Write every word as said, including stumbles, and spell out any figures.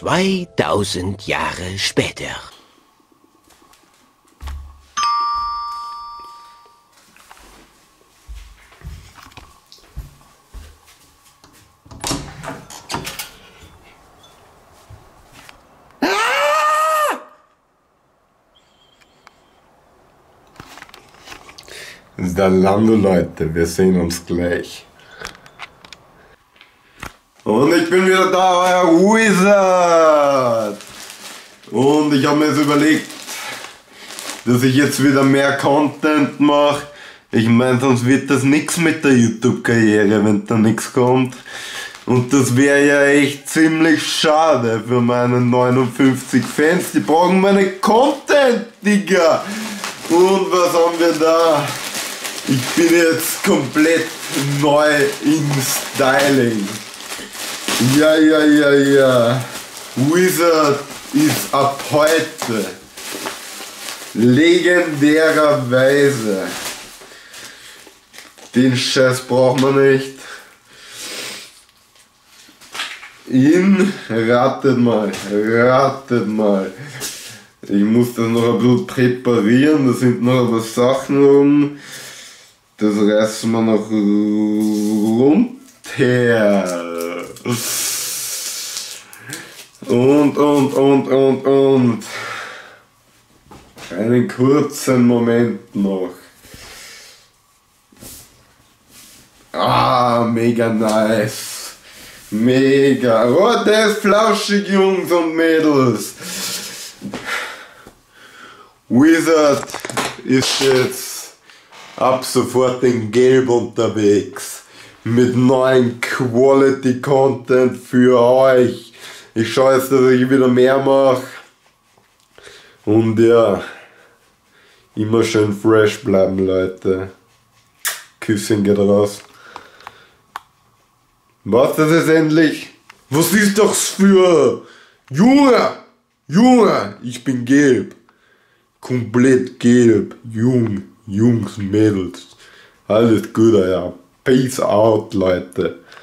zweitausend Jahre später. Salando Leute, wir sehen uns gleich. Und ich bin wieder da, euer Wizard! Und ich habe mir jetzt überlegt, dass ich jetzt wieder mehr Content mache. Ich meine, sonst wird das nichts mit der YouTube-Karriere, wenn da nichts kommt. Und das wäre ja echt ziemlich schade für meine neunundfünfzig Fans. Die brauchen meine Content, Digga! Und was haben wir da? Ich bin jetzt komplett neu im Styling. Ja, ja, ja, ja. Wizard ist ab heute legendärerweise. Den Scheiß braucht man nicht. In, ratet mal, ratet mal. Ich muss das noch ein bisschen präparieren, da sind noch ein paar Sachen rum. Das reißen wir noch runter. Und, und, und, und, und. Einen kurzen Moment noch. Ah, mega nice. Mega. Oh, der ist flauschig, Jungs und Mädels. Wizard ist jetzt ab sofort in Gelb unterwegs. Mit neuen Quality Content für euch. Ich schaue jetzt, dass ich wieder mehr mache. Und ja, immer schön fresh bleiben, Leute. Küsschen geht raus. Was das ist endlich? Was ist das für? Junge! Junge! Ich bin gelb. Komplett gelb. Jung. Jungs, Mädels. Alles gut, ja. Peace out, Leute.